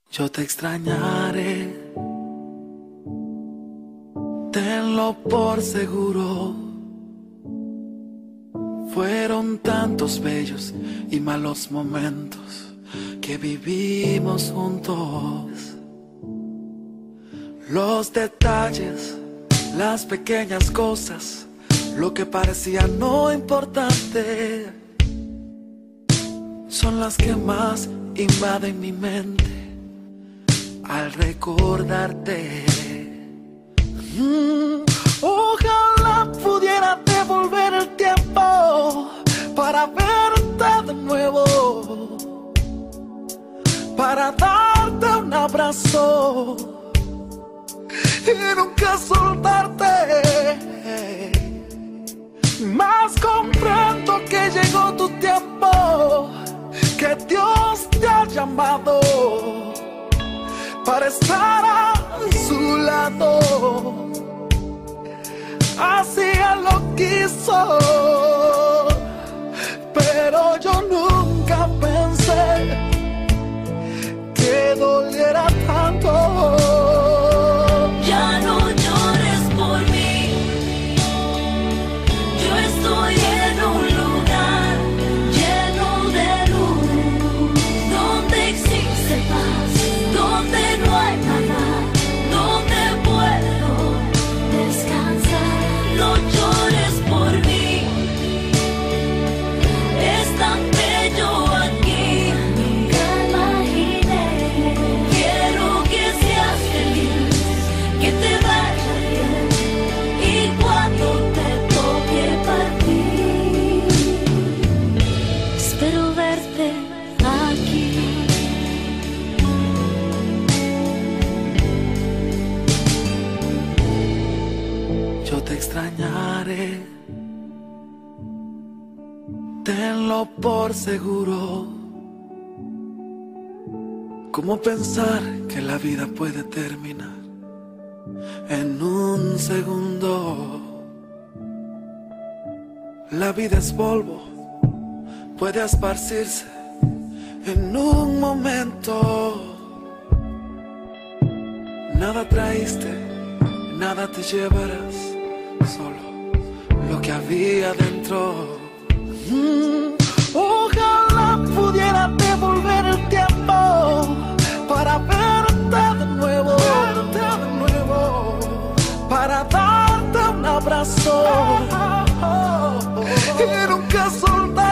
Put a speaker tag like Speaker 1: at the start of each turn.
Speaker 1: Yo te extrañaré, tenlo por seguro. Fueron tantos bellos y malos momentos que vivimos juntos. Los detalles, las pequeñas cosas, lo que parecía no importante, son las que más invaden mi mente al recordarte. Ojalá pudiera devolver el tiempo para verte de nuevo, para darte un abrazo y nunca soltarte. Mas comprendo que llegó tu tiempo, que Dios te ha llamado para estar a su lado. Así Él lo quiso, pero yo nunca pensé que doliera tanto.
Speaker 2: Ya no llores por mí, yo estoy en un lugar lleno de luz, donde existe paz, donde no hay nada, donde puedo descansar. No llores por mí, es tan bello aquí, nunca imaginé. Quiero que seas feliz, que te vaya bien, y cuando te toque partir, espero verte aquí.
Speaker 1: Yo te extrañaré, tenlo por seguro. ¿Cómo pensar que la vida puede terminar en un segundo? La vida es polvo, puede esparcirse en un momento. Nada traíste, nada te llevarás, solo lo que había dentro. Ojalá pudiera devolver el tiempo para verte de nuevo, para darte un abrazo y nunca soltar.